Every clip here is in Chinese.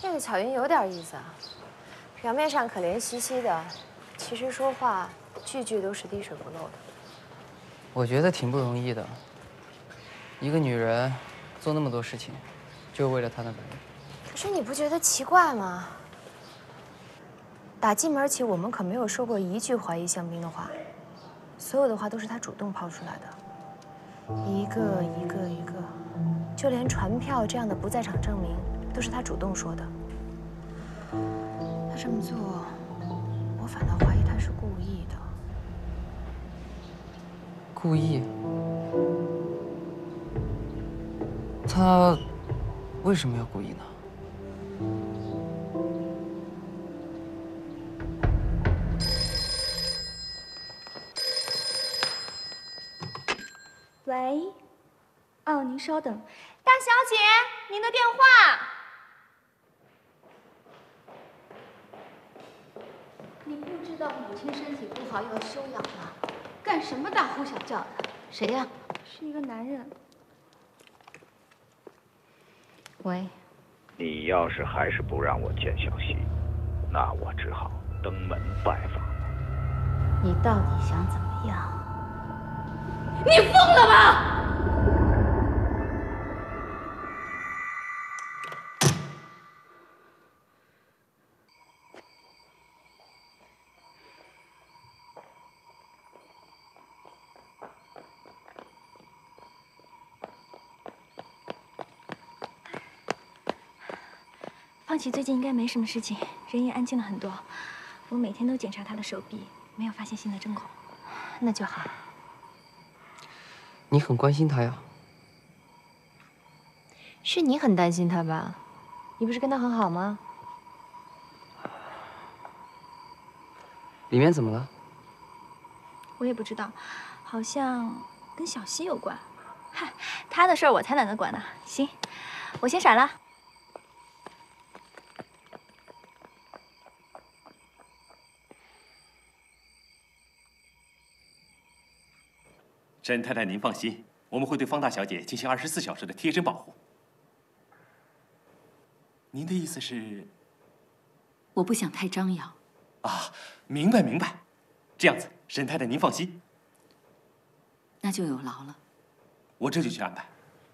这个巧云有点意思啊，表面上可怜兮兮的，其实说话句句都是滴水不漏的。 我觉得挺不容易的，一个女人做那么多事情，就是为了她的男人。 可是你不觉得奇怪吗？打进门起，我们可没有说过一句怀疑香槟的话，所有的话都是他主动抛出来的，一个一个一个，就连传票这样的不在场证明都是他主动说的。他这么做，我反倒怀疑他是故意的。 故意？他为什么要故意呢？ 喂，哦，您稍等，大小姐，您的电话。 你不知道母亲身体不好要休养吗？干什么大呼小叫的？谁呀？ 是一个男人。 喂。 你要是还是不让我见小溪，那我只好登门拜访了。 你到底想怎么样？ 你疯了吗？ 方琦最近应该没什么事情，人也安静了很多。我每天都检查他的手臂，没有发现新的针孔。 那就好。 你很关心他呀？ 是你很担心他吧？你不是跟他很好吗？ 里面怎么了？ 我也不知道，好像跟小溪有关。嗨，他的事儿我才懒得管呢。行，我先闪了。 沈太太，您放心，我们会对方大小姐进行24小时的贴身保护。您的意思是？ 我不想太张扬。 啊，明白明白。这样子，沈太太您放心。 那就有劳了。 我这就去安排。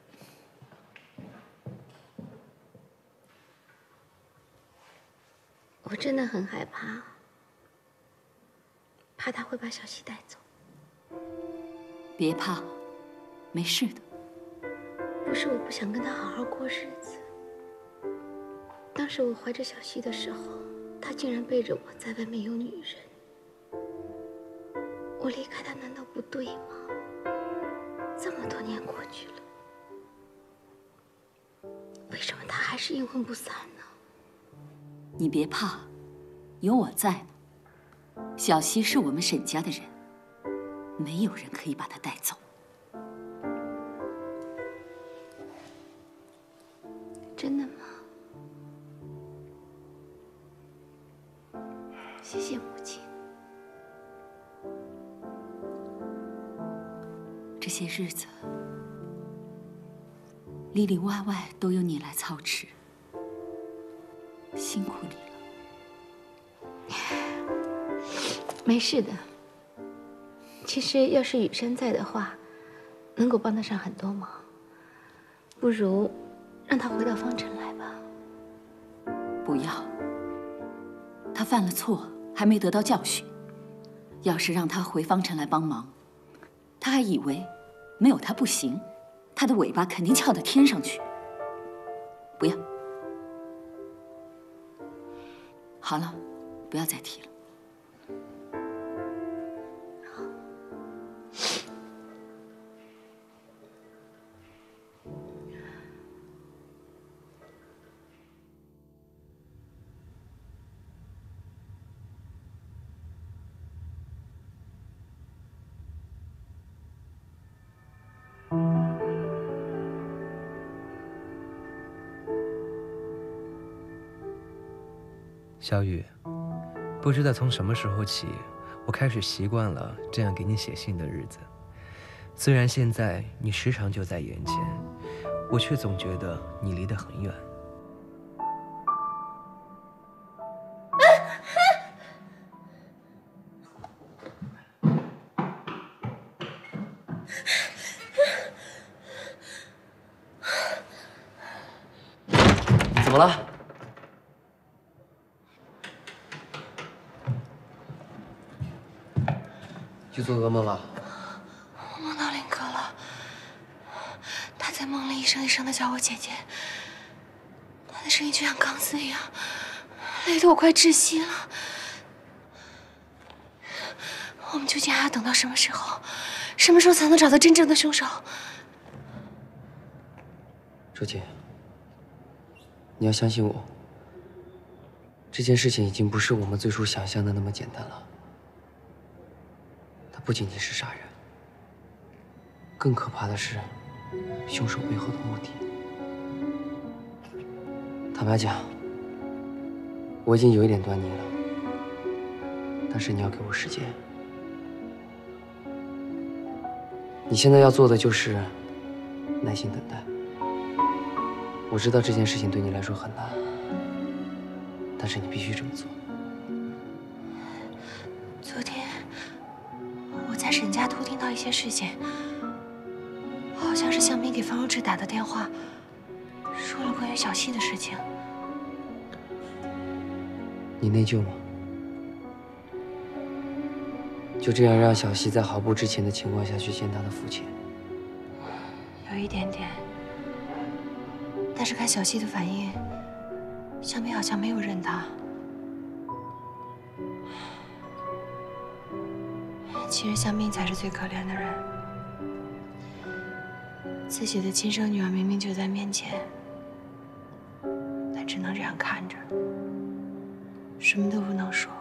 我真的很害怕，怕他会把小溪带走。 别怕，没事的。不是我不想跟他好好过日子。当时我怀着小溪的时候，他竟然背着我在外面有女人。我离开他难道不对吗？这么多年过去了，为什么他还是阴魂不散呢？你别怕，有我在呢。小溪是我们沈家的人。 没有人可以把他带走。真的吗？谢谢母亲。这些日子里里外外都由你来操持，辛苦你了。没事的。 其实，要是雨山在的话，能够帮得上很多忙。不如让他回到方城来吧。不要，他犯了错，还没得到教训。要是让他回方城来帮忙，他还以为没有他不行，他的尾巴肯定翘到天上去。不要。好了，不要再提了。 小雨，不知道从什么时候起，我开始习惯了这样给你写信的日子。虽然现在你时常就在眼前，我却总觉得你离得很远。 怎么了？又做噩梦了？ 我梦到林哥了，他在梦里一声一声的叫我姐姐，他的声音就像钢丝一样，累得我快窒息了。我们究竟还要等到什么时候？什么时候才能找到真正的凶手？ 周姐，你要相信我，这件事情已经不是我们最初想象的那么简单了。它不仅仅是杀人，更可怕的是凶手背后的目的。坦白讲，我已经有一点端倪了，但是你要给我时间。你现在要做的就是耐心等待。我知道这件事情对你来说很难，但是你必须这么做。 昨天我在沈家偷听到一些事情，好像是向斌给方若智打的电话，说了关于小溪的事情。 你内疚吗？就这样让小溪在毫不知情的情况下去见他的父亲？ 有一点点，但是看小溪的反应，向斌好像没有认他。其实向斌才是最可怜的人，自己的亲生女儿明明就在面前，但只能这样看着，什么都不能说。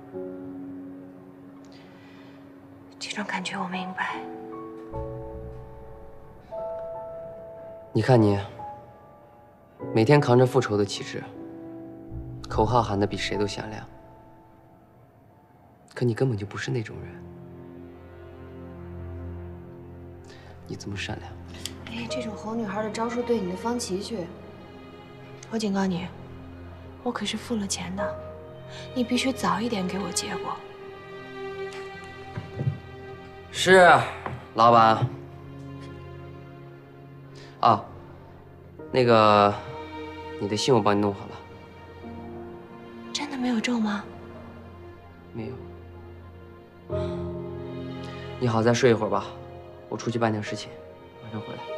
这种感觉我明白。 你看你，每天扛着复仇的旗帜，口号喊得比谁都响亮，可你根本就不是那种人。你这么善良， 哎，这种哄女孩的招数对你的方琦去。我警告你，我可是付了钱的，你必须早一点给我结果。 是，老板。啊，那个，你的信我帮你弄好了。 真的没有中吗？ 没有。你好，再睡一会儿吧，我出去办点事情，马上回来。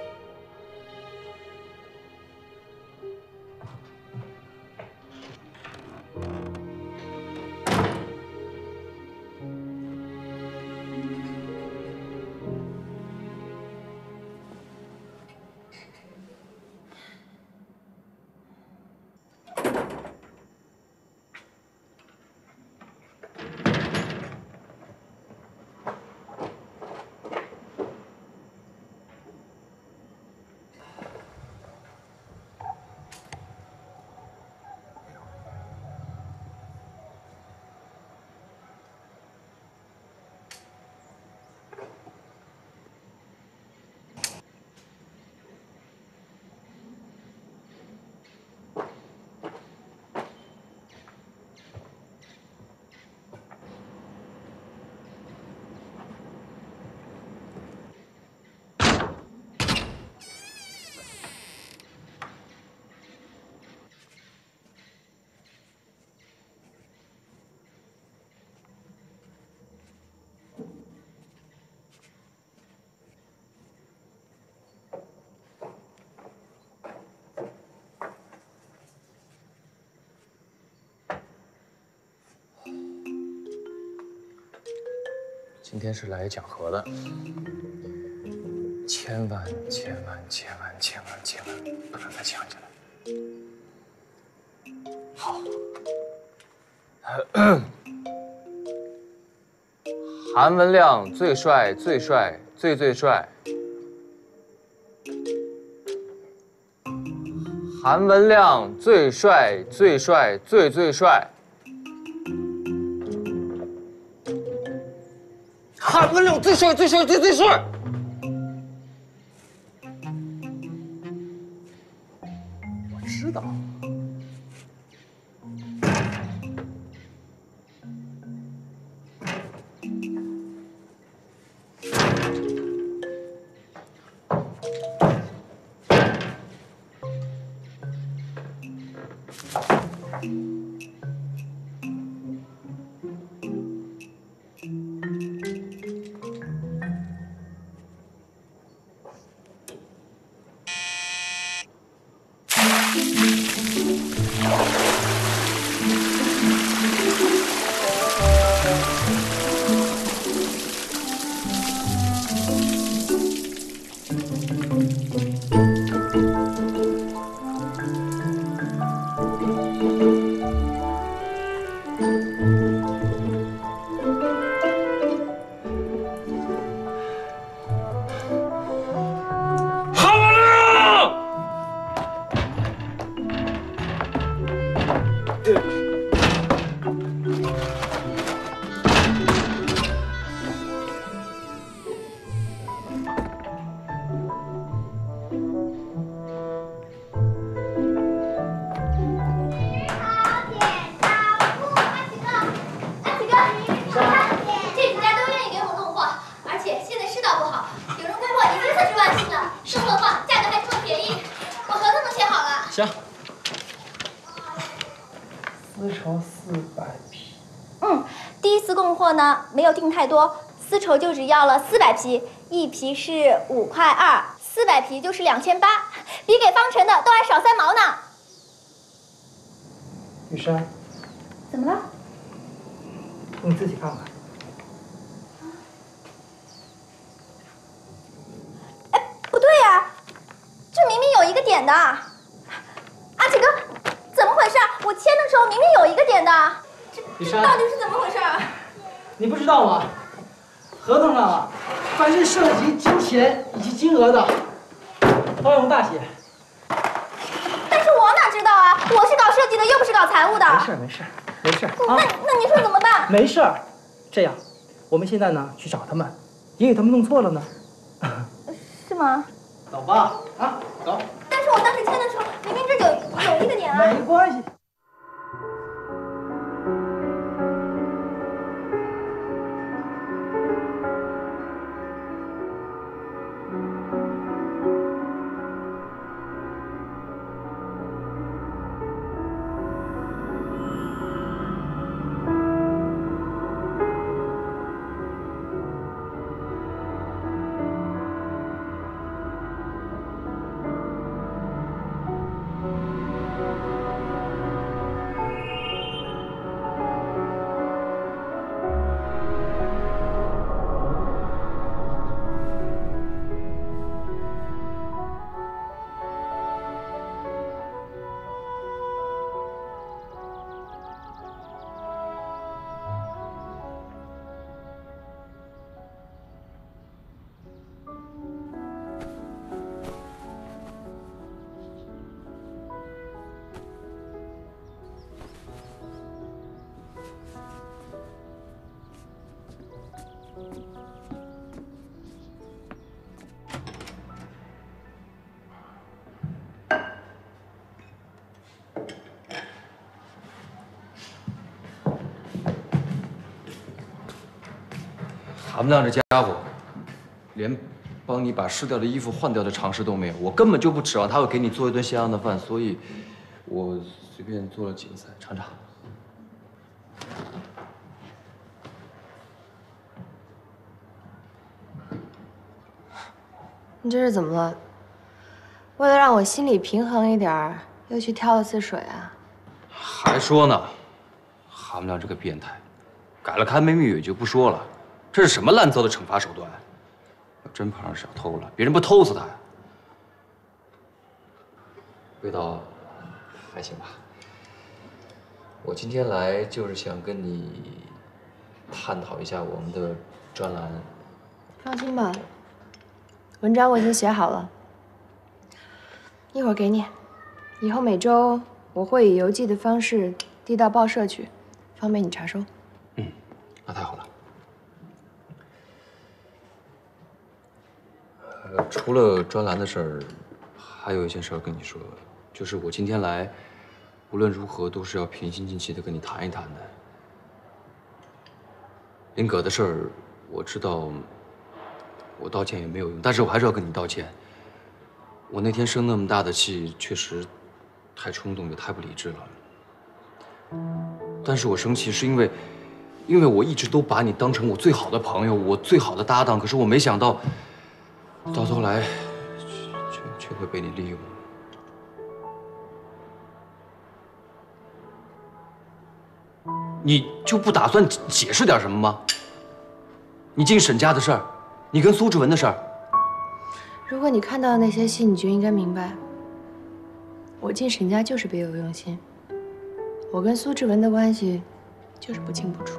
今天是来讲和的，千万不能再抢起来。好，韩文亮最帅，最帅。韩文亮最帅，最帅。韩文亮最帅。我知道。 行， 丝绸400匹。 第一次供货呢，没有订太多，丝绸就只要了400匹，一匹是5.2块，400匹就是2800，比给方辰的都还少3毛呢。 雨珊， 怎么了？ 你自己看看。 哎，不对呀，这明明有一个点的。阿奇哥，怎么回事？我签的时候明明有一个点的，这到底是怎么回事？ 你不知道吗？合同上啊，凡是涉及金钱以及金额的，都要用大写。 但是我哪知道啊？我是搞设计的，又不是搞财务的。 没事啊。 那你说怎么办？ 没事儿，这样，我们现在呢去找他们，也许他们弄错了呢。 是吗？ 走吧，啊，走。 但是我当时签的时候，明明这有一个点啊。 没关系。 韩不亮这家伙，连帮你把湿掉的衣服换掉的常识都没有。我根本就不指望他会给你做一顿像样的饭，所以，我随便做了几个菜尝尝。 你这是怎么了？为了让我心里平衡一点，又去挑了次水啊？ 还说呢，韩不亮这个变态，改了看妹妹也就不说了。 这是什么烂糟的惩罚手段？要真碰上小偷了，别人不偷死他呀？味道还行吧。我今天来就是想跟你探讨一下我们的专栏。 放心吧，文章我已经写好了，一会儿给你。以后每周我会以邮寄的方式递到报社去，方便你查收。 那太好了。 除了专栏的事儿，还有一件事跟你说，就是我今天来，无论如何都是要平心静气的跟你谈一谈的。林葛的事儿，我知道，我道歉也没有用，但是我还是要跟你道歉。我那天生那么大的气，确实太冲动，也太不理智了。但是我生气是因为我一直都把你当成我最好的朋友，我最好的搭档。可是我没想到，到头来却会被你利用。你就不打算解释点什么吗？你进沈家的事儿，你跟苏志文的事儿。 如果你看到那些戏，你就应该明白，我进沈家就是别有用心。我跟苏志文的关系就是不清不楚。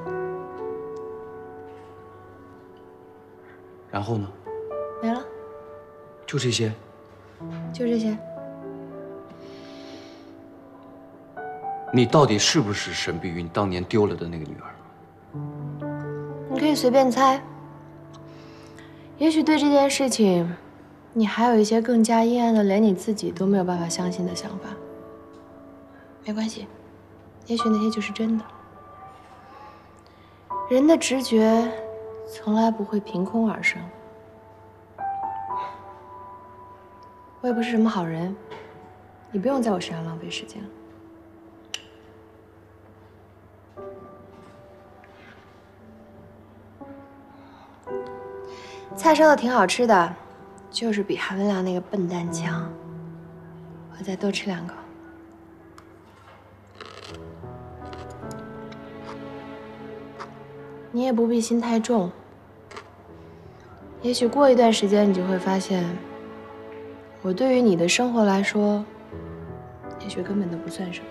然后呢？ 没了， 就这些。 就这些。 你到底是不是沈碧云当年丢了的那个女儿？ 你可以随便猜。也许对这件事情，你还有一些更加阴暗的，连你自己都没有办法相信的想法。没关系，也许那些就是真的。人的直觉从来不会凭空而生。我也不是什么好人，你不用在我身上浪费时间了。菜烧的挺好吃的，就是比韩文亮那个笨蛋强。我再多吃2个。你也不必心太重。也许过一段时间，你就会发现，我对于你的生活来说，也许根本都不算什么。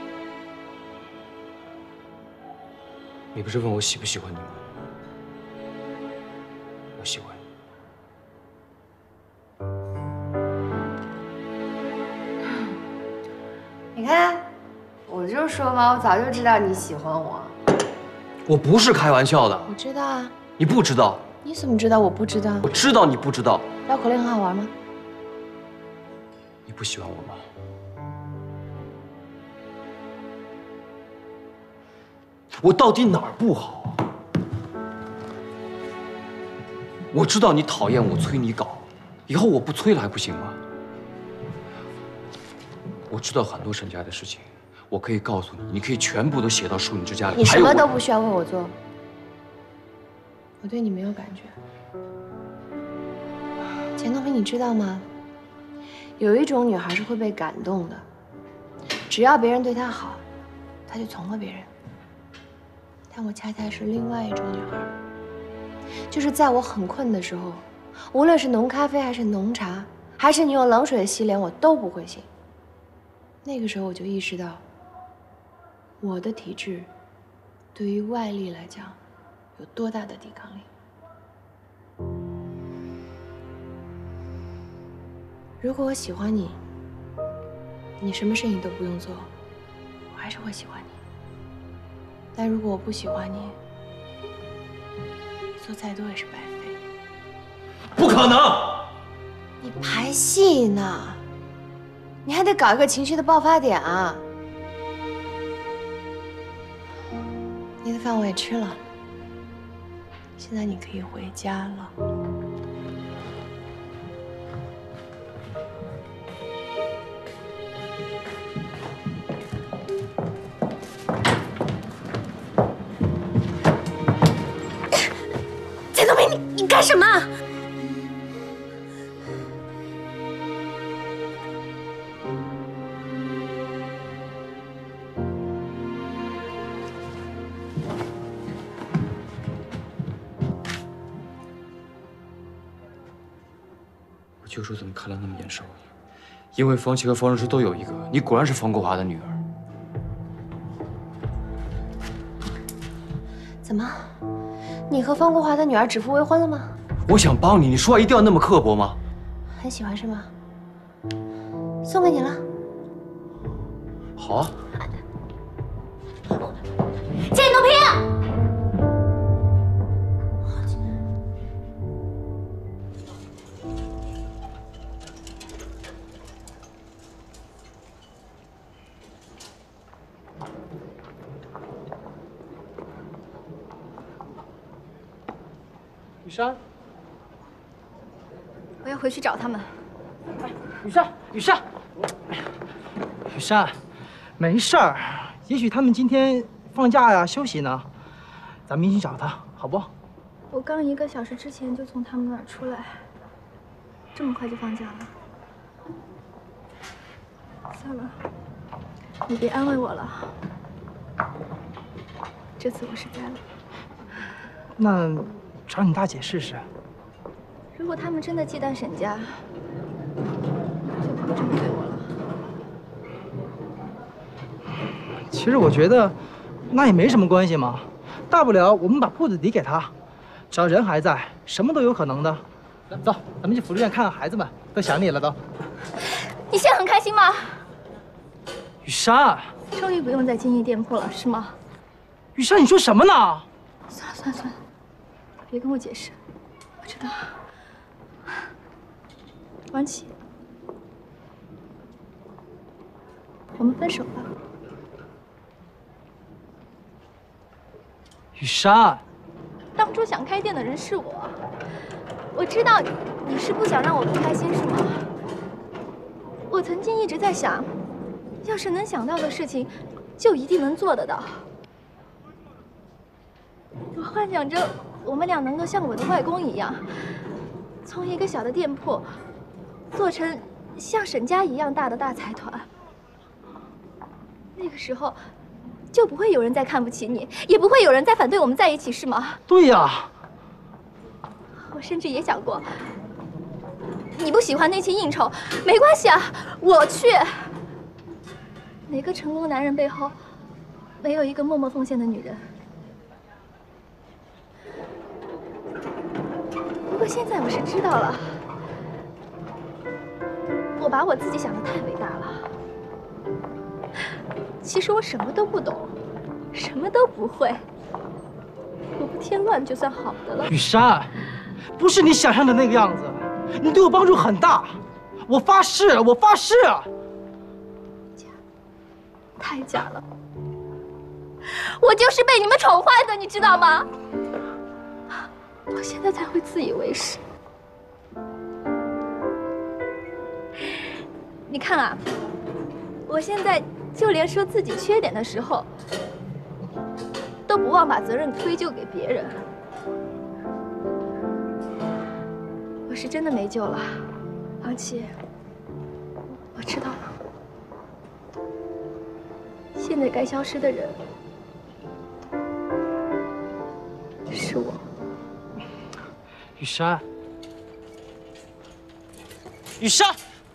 你不是问我喜不喜欢你吗？我喜欢你。 你看，我就说嘛，我早就知道你喜欢我。 我不是开玩笑的。 我知道啊。 你不知道？ 你怎么知道我不知道？ 我知道你不知道。 绕口令很好玩吗？ 你不喜欢我吗？我到底哪儿不好？我知道你讨厌我催你搞，以后我不催了还不行吗？我知道很多沈家的事情，我可以告诉你，你可以全部都写到淑女之家里。 你什么都不需要为我做，我对你没有感觉。钱东平，你知道吗？有一种女孩是会被感动的，只要别人对她好，她就宠了别人。但我恰恰是另外一种女孩，就是在我很困的时候，无论是浓咖啡还是浓茶，还是你用冷水洗脸，我都不会醒。那个时候我就意识到，我的体质对于外力来讲有多大的抵抗力。如果我喜欢你，你什么事情都不用做，我还是会喜欢你。但如果我不喜欢你，做再多也是白费。 不可能！ 你排戏呢，你还得搞一个情绪的爆发点啊！你的饭我也吃了，现在你可以回家了。钱东平，你干什么？ 我就说怎么看了那么眼熟，因为方琦和方若诗都有一个，你果然是方国华的女儿。 怎么？你和方国华的女儿指腹为婚了吗？ 我想帮你，你说话一定要那么刻薄吗？ 很喜欢是吗？送给你了。 好啊。 钱东平， 雨珊， 我要回去找他们。 雨珊，雨珊， 雨珊，没事儿，也许他们今天放假呀，休息呢。咱们一起找他，好不？ 我刚1个小时之前就从他们那儿出来，这么快就放假了？算了，你别安慰我了，这次我实在了。 那找你大姐试试。 如果他们真的忌惮沈家，就不会这么对我了。 其实我觉得，那也没什么关系嘛，大不了我们把铺子抵给他，只要人还在，什么都有可能的。来，走，咱们去福利院看看孩子们，都想你了都。 你现在很开心吗？ 雨珊， 终于不用再经营店铺了，是吗？ 雨珊，你说什么呢？ 算了，别跟我解释，我知道。王琦，我们分手吧。 雨珊， 当初想开店的人是我，我知道你是不想让我不开心，是吗？我曾经一直在想，要是能想到的事情，就一定能做得到。我幻想着我们俩能够像我的外公一样，从一个小的店铺做成像沈家一样大的大财团。那个时候，就不会有人再看不起你，也不会有人再反对我们在一起，是吗？ 对呀。 我甚至也想过，你不喜欢那些应酬，没关系啊，我去。哪个成功男人背后，没有一个默默奉献的女人？不过现在我是知道了，我把我自己想得太伟大了。其实我什么都不懂，什么都不会，我不添乱就算好的了。 雨珊，不是你想象的那个样子，你对我帮助很大，我发誓，我发誓。 假，太假了，我就是被你们宠坏的，你知道吗？我现在才会自以为是。你看啊，我现在就连说自己缺点的时候，都不忘把责任推究给别人。我是真的没救了，王琦，我知道了。现在该消失的人是我。 雨珊，雨珊。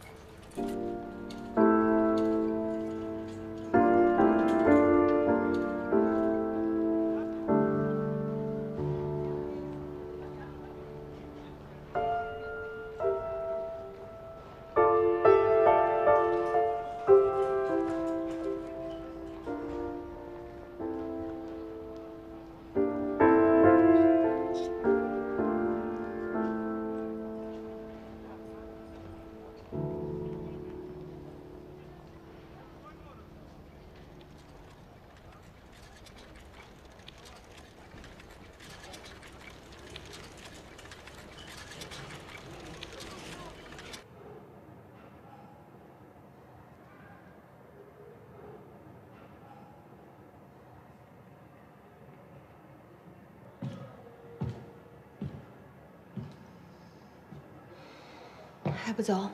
还不走？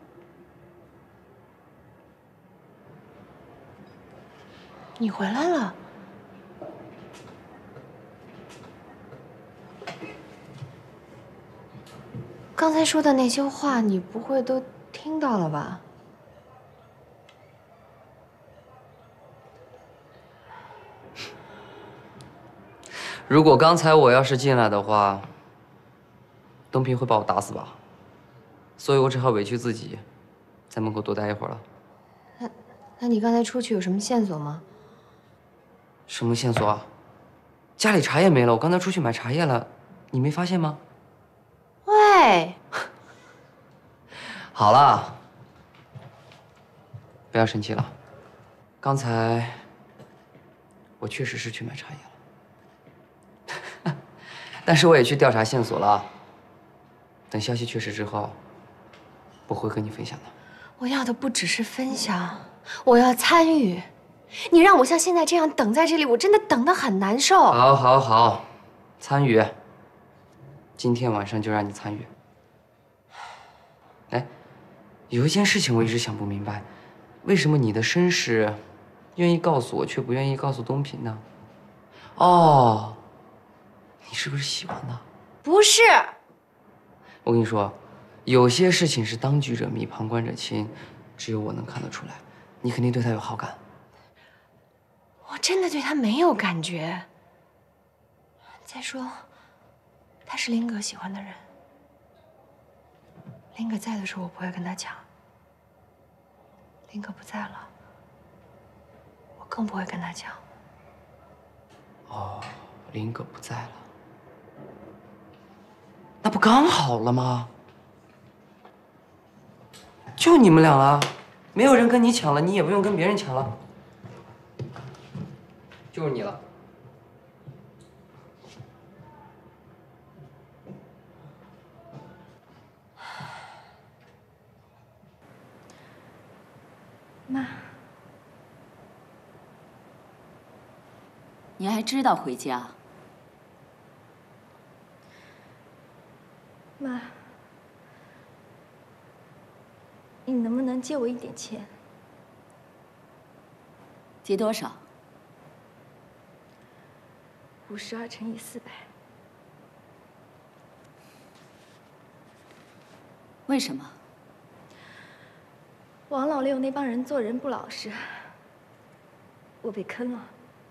你回来了。刚才说的那些话，你不会都听到了吧？ 如果刚才我要是进来的话，东平会把我打死吧？所以我只好委屈自己，在门口多待一会儿了。 那你刚才出去有什么线索吗？ 什么线索啊？家里茶叶没了，我刚才出去买茶叶了，你没发现吗？ 喂， 好了，不要生气了。刚才我确实是去买茶叶了，但是我也去调查线索了。等消息确实之后，我会和你分享的。 我要的不只是分享， 我要参与。你让我像现在这样等在这里，我真的等得很难受。 好，好，好，参与。今天晚上就让你参与。哎，有一件事情我一直想不明白，为什么你的身世愿意告诉我，却不愿意告诉东平呢？哦，你是不是喜欢他？ 不是。 我跟你说，有些事情是当局者迷，旁观者清，只有我能看得出来。你肯定对他有好感。 我真的对他没有感觉。再说，他是林格喜欢的人。林格在的时候，我不会跟他抢。林格不在了，我更不会跟他抢。 哦，林格不在了，那不刚好了吗？就你们俩了，没有人跟你抢了，你也不用跟别人抢了，就是你了。 妈，你还知道回家？ 妈，你能不能借我一点钱？ 借多少 ？52乘以400。 为什么？ 王老六那帮人做人不老实，我被坑了。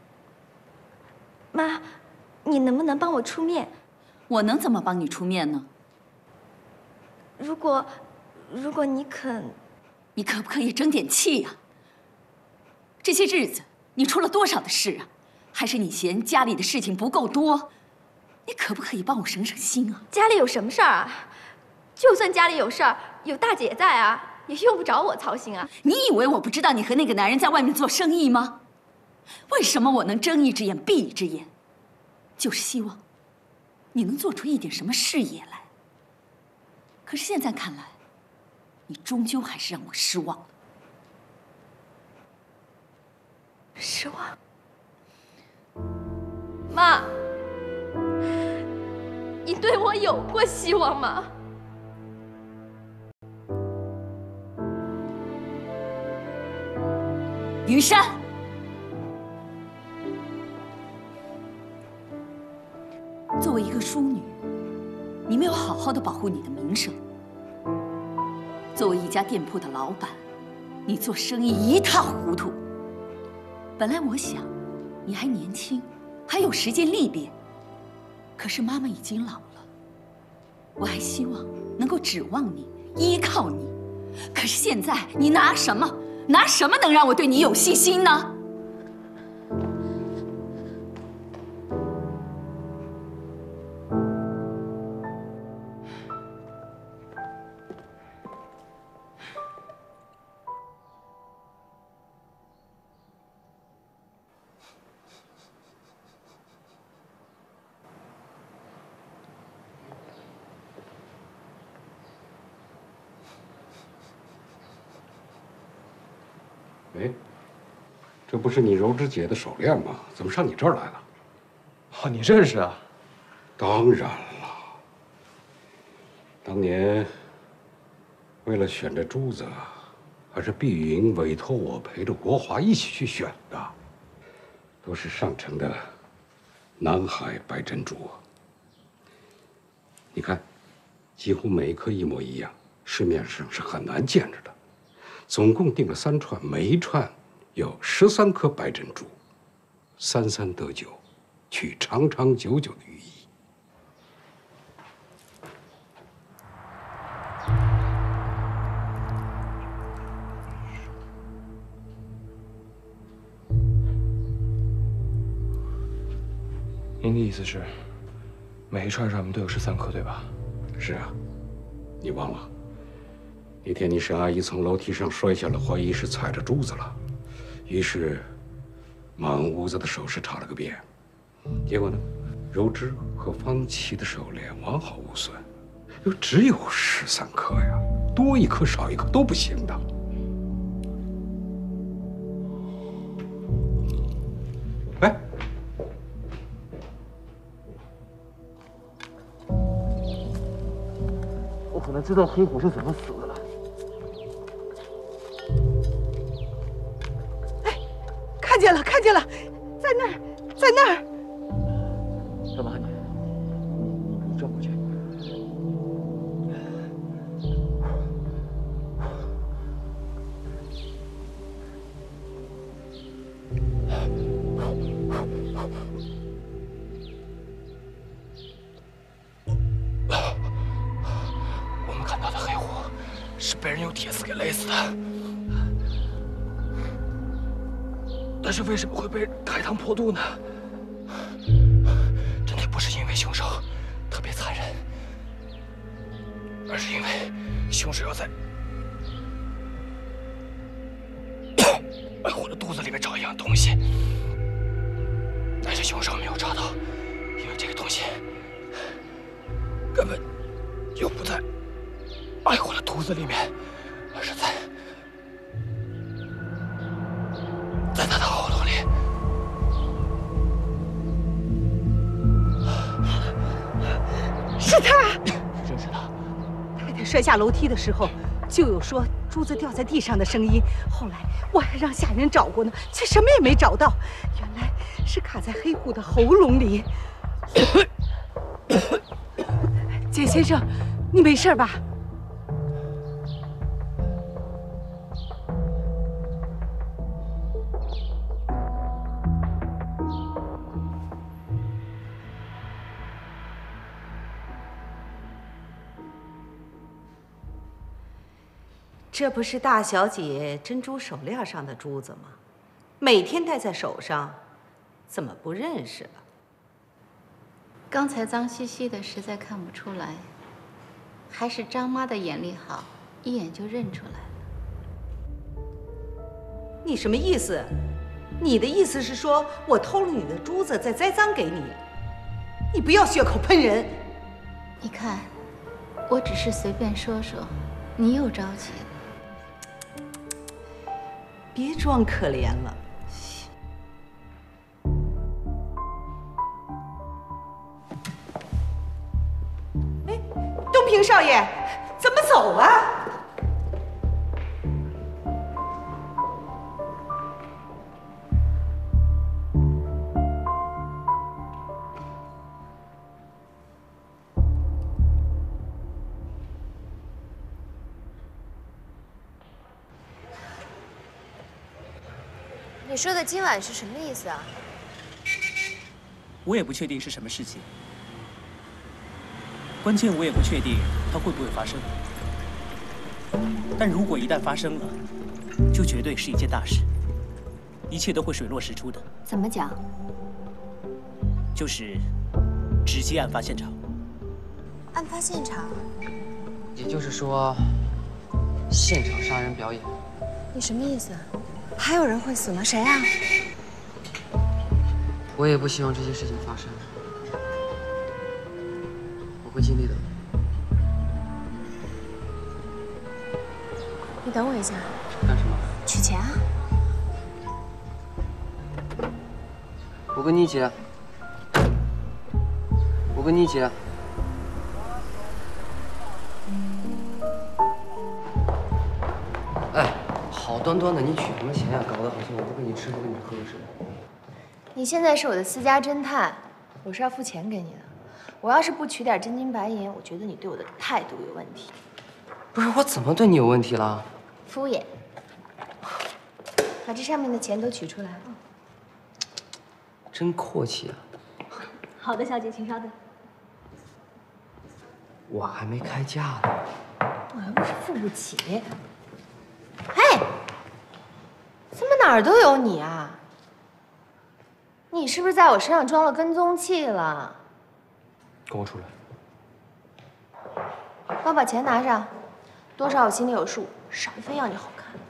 妈，你能不能帮我出面？ 我能怎么帮你出面呢？ 如果你肯， 你可不可以争点气呀？这些日子你出了多少的事啊？还是你嫌家里的事情不够多？你可不可以帮我省省心啊？ 家里有什么事儿啊？就算家里有事儿，有大姐在啊，也用不着我操心啊。 你以为我不知道你和那个男人在外面做生意吗？为什么我能睁一只眼闭一只眼？就是希望你能做出一点什么事业来。可是现在看来，你终究还是让我失望了。 失望？妈，你对我有过希望吗？ 于山，作为一个淑女，你没有好好的保护你的名声。作为一家店铺的老板，你做生意一塌糊涂。本来我想，你还年轻，还有时间历练。可是妈妈已经老了，我还希望能够指望你，依靠你。可是现在，你拿什么能让我对你有信心呢？ 哎，这不是你柔芝姐的手链吗？怎么上你这儿来了？ 哦，你认识啊？ 当然了，当年为了选这珠子，还是碧云委托我陪着国华一起去选的，都是上乘的南海白珍珠。你看，几乎每一颗一模一样，市面上是很难见着的。总共订了3串，每一串有13颗白珍珠，33得9，取长长久久的寓意。 您的意思是，每一串上面都有13颗，对吧？ 是啊，你忘了？那天你沈阿姨从楼梯上摔下来，怀疑是踩着珠子了，于是满屋子的首饰查了个遍，结果呢，柔芝和方琦的手链完好无损，又只有13颗呀，多一颗少一颗都不行的。 知道黑虎是怎么死的了。 哎，看见了，看见了，在那儿，在那儿。 干嘛你转过去。我们看到的黑虎是被人用铁丝给勒死的，但是为什么会被开膛破肚呢？真的不是因为凶手特别残忍，而是因为凶手要在爱虎的肚子里面找一样东西，但是凶手没有找到，因为这个东西根本就不在爱虎的肚子里面，而是在他的喉咙里。 是他， 就是他。 太太摔下楼梯的时候，就有说珠子掉在地上的声音。后来我还让下人找过呢，却什么也没找到。原来是卡在黑虎的喉咙里。简先生，你没事吧？ 这不是大小姐珍珠手链上的珠子吗？每天戴在手上，怎么不认识了？ 刚才脏兮兮的，实在看不出来。还是张妈的眼力好，一眼就认出来了。 你什么意思？你的意思是说我偷了你的珠子，再栽赃给你？你不要血口喷人！ 你看，我只是随便说说，你又着急了。 别装可怜了。哎，东平少爷，怎么走啊？ 你说的今晚是什么意思啊？ 我也不确定是什么事情，关键我也不确定它会不会发生。但如果一旦发生了，就绝对是一件大事，一切都会水落石出的。 怎么讲？ 就是直击案发现场。 案发现场？ 也就是说，现场杀人表演。 你什么意思？还有人会死吗？谁啊？ 我也不希望这些事情发生，我会尽力的。 你等我一下。 干什么？ 取钱啊！ 我跟你姐。我跟你姐。哎。好端端的，你取什么钱呀？搞得好像我不跟你吃不跟你喝似的。 你现在是我的私家侦探，我是要付钱给你的。我要是不取点真金白银，我觉得你对我的态度有问题。 不是我怎么对你有问题了？ 敷衍。把这上面的钱都取出来。 真阔气啊！ 好的，小姐，请稍等。 我还没开价呢。 我又不是付不起。嘿，怎么哪儿都有你啊？你是不是在我身上装了跟踪器了？ 跟我出来。 帮我把钱拿上，多少我心里有数，少一分要你好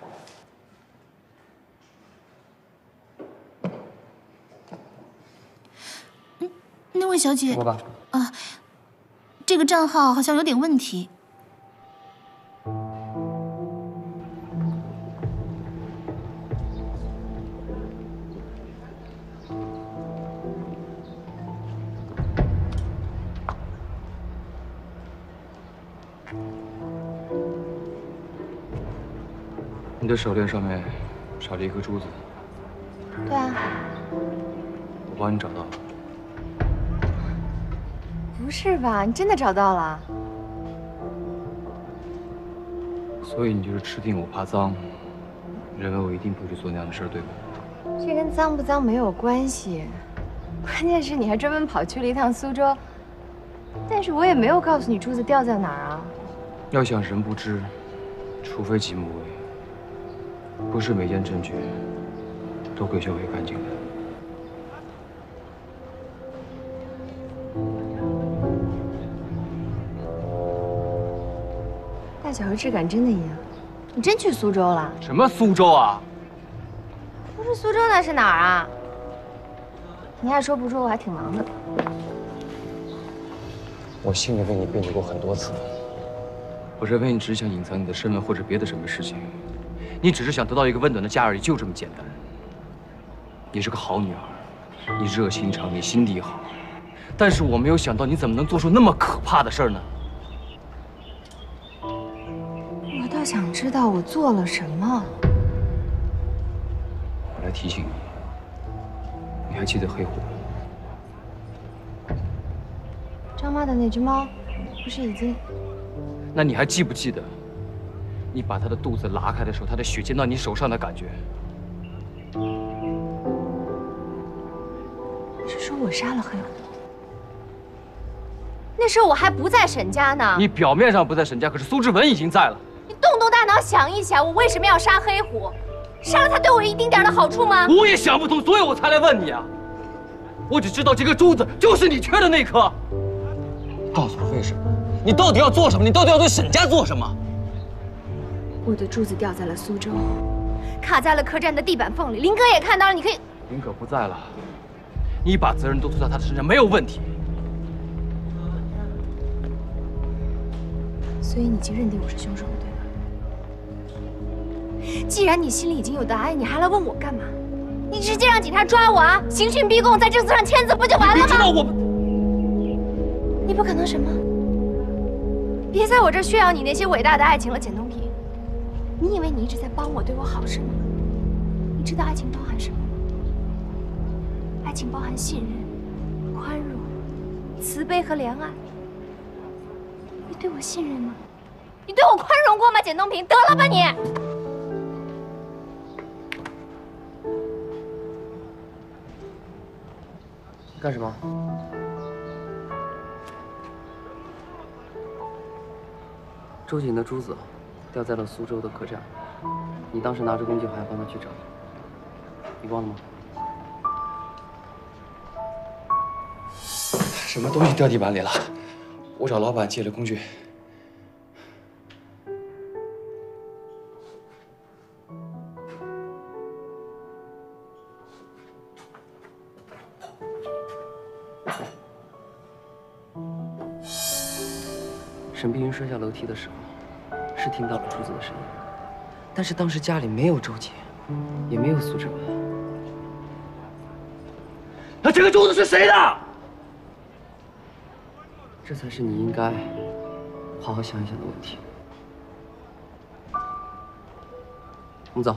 看。 那位小姐， 说吧。 啊，这个账号好像有点问题。 你的手链上面少了一颗珠子。 对啊， 我帮你找到了。 不是吧？你真的找到了？ 所以你就是吃定我怕脏，认为我一定不会去做那样的事儿，对吧？ 这跟脏不脏没有关系，关键是你还专门跑去了一趟苏州，但是我也没有告诉你珠子掉在哪儿啊。 要想人不知，除非己莫为。不是每件证据都可以销毁干净的。 大小和质感真的一样，你真去苏州了？ 什么苏州啊？ 不是苏州那是哪儿啊？你爱说不说，我还挺忙的。 我心里为你辩解过很多次，我认为你只是想隐藏你的身份或者别的什么事情，你只是想得到一个温暖的家而已，就这么简单。你是个好女儿，你热心肠，你心地好，但是我没有想到你怎么能做出那么可怕的事儿呢？ 我倒想知道我做了什么。 我来提醒你，你还记得黑虎？ 张妈的那只猫，不是已经…… 那你还记不记得，你把它的肚子拉开的时候，它的血溅到你手上的感觉？ 你是说我杀了黑虎？那时候我还不在沈家呢。 你表面上不在沈家，可是苏志文已经在了。 你动动大脑想一想，我为什么要杀黑虎？杀了他对我有一丁点的好处吗？ 我也想不通，所以我才来问你啊。我只知道这颗珠子就是你缺的那颗。 告诉我为什么？你到底要做什么？你到底要对沈家做什么？ 我的珠子掉在了苏州，卡在了客栈的地板缝里。林哥也看到了，你可以。 林可不在了，你把责任都推到他的身上没有问题。 所以你已经认定我是凶手了，对吧？既然你心里已经有答案，你还来问我干嘛？你直接让警察抓我啊！刑讯逼供，在证词上签字不就完了吗？ 你知道我…… 你不可能什么？别在我这儿炫耀你那些伟大的爱情了，简东平。你以为你一直在帮我，对我好是吗？你知道爱情包含什么吗？爱情包含信任、宽容、慈悲和怜爱。你对我信任吗？你对我宽容过吗？简东平，得了吧你！ 干什么？周瑾的珠子掉在了苏州的客栈，你当时拿着工具还帮他去找，你忘了吗？ 什么东西掉地板里了？我找老板借了工具。 沈碧云摔下楼梯的时候，是听到了珠子的声音，但是当时家里没有周瑾，也没有苏志文。 那这个珠子是谁的？ 这才是你应该好好想一想的问题。我们走。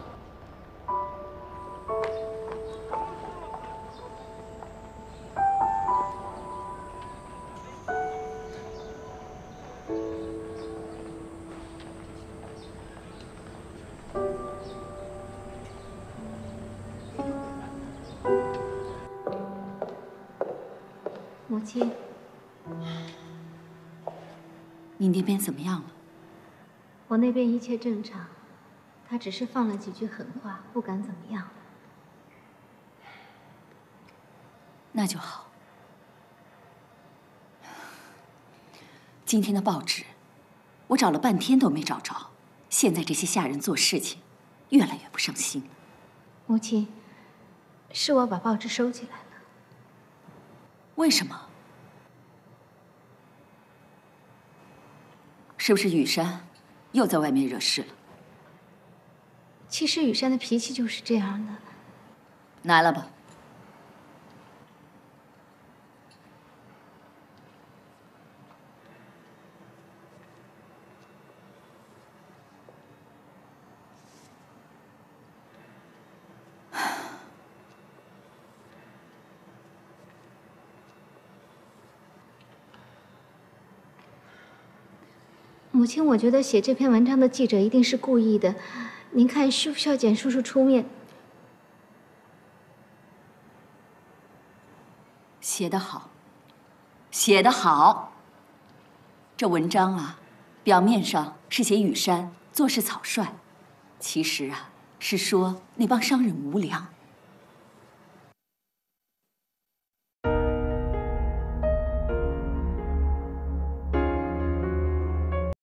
母亲， 你那边怎么样了？ 我那边一切正常，他只是放了几句狠话，不敢怎么样。 那就好。今天的报纸，我找了半天都没找着。现在这些下人做事情，越来越不上心了。 母亲，是我把报纸收起来了。 为什么？是不是雨山又在外面惹事了？ 其实雨山的脾气就是这样的。 拿来吧。 母亲，我觉得写这篇文章的记者一定是故意的。您看，需不需要简叔叔出面？ 写得好，写得好。这文章啊，表面上是写雨山做事草率，其实啊是说那帮商人无良。